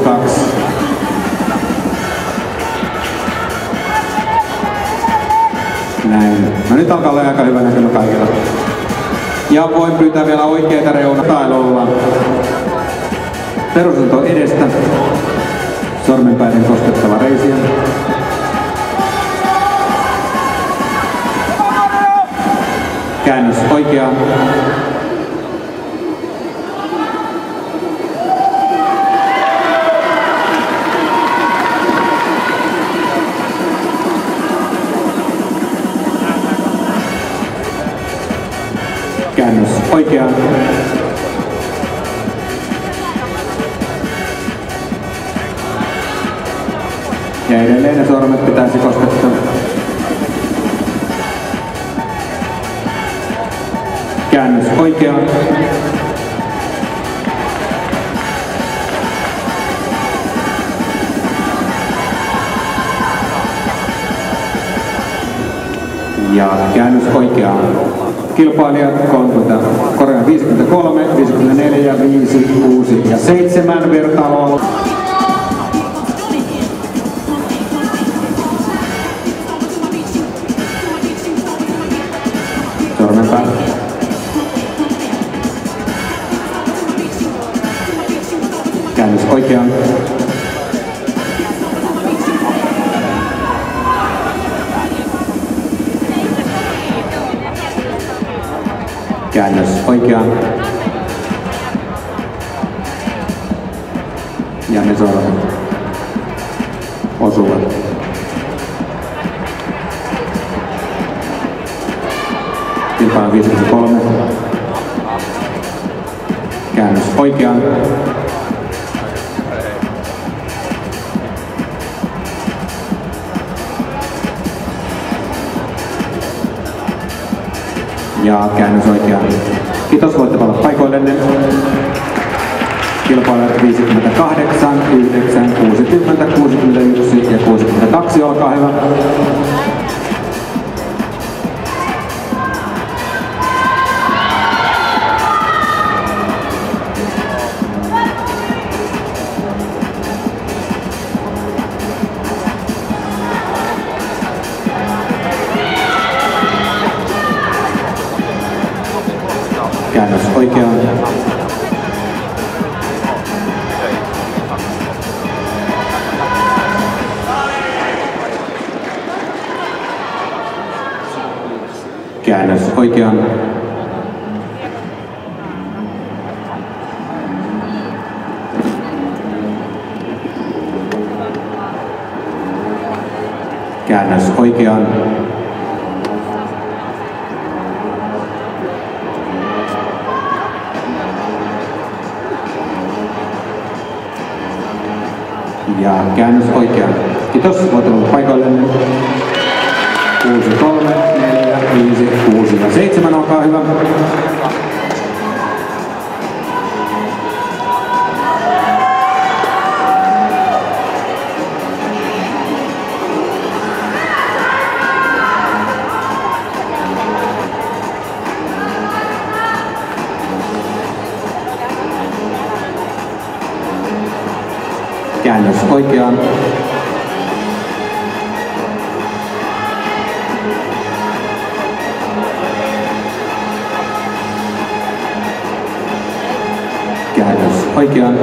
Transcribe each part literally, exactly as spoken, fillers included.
kaksi. Näin. No nyt alkaa olla aika hyvä näkymä kaikilla. Ja voin pyytää vielä oikeita reunatailolla. Perusento edestä. Sormenpäiden koskettava reisiä. Käännös oikeaan. Käännös oikeaan. Ja edelleen ne sormet pitäisi koskettaa. Käännös oikeaan. Ja käännös oikeaan. Kilpailijat kolmekymmentä, Korea viisikymmentäkolme, viisikymmentäneljä, viisi, kuusi ja seitsemän vertailualue. Sormen päälle. Käännös oikeaan. Käännös oikeaan. Ja ne sormet osuvat. Kilpailu viisikymmentäkolme. Käännös oikeaan. Ja käännös oikeaan. Kiitos, voitte palata paikoillenne. Kilpailijat viisikymmentäkahdeksan, yhdeksän, kuusikymmentä, kuusikymmentäyksi ja kuusikymmentäkaksi, olkaa hyvä. Käännös oikeaan. Käännös oikeaan. Käännös oikeaan. Ja käännös oikeaan. Kiitos, voitte olla paikoillenne. kuusi, kolme, neljä, viisi, kuusi ja seitsemän, olkaa hyvä. Käännös oikeaan. Käännös oikeaan.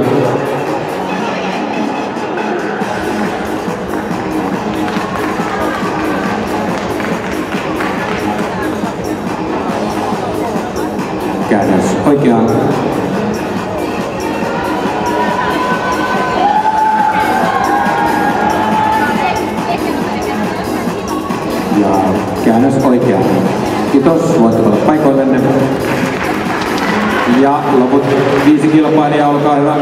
Käännös oikeaan. Ja käännös oikeaan. Kiitos, voitte olla paikoillenne. Ja loput viisi kilpailijaa, olkaa hyvä.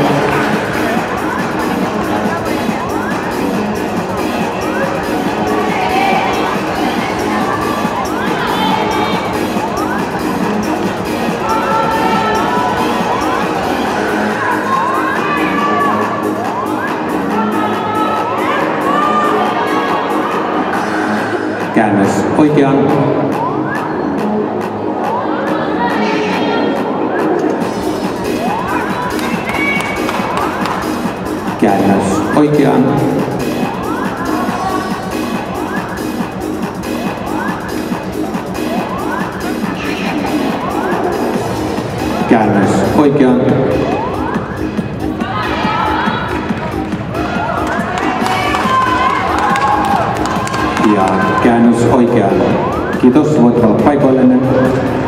Käännös oikeaan. Käännös oikeaan. Käännös oikeaan. Ja käännös oikeaan. Kiitos, voit olla paikoillenne.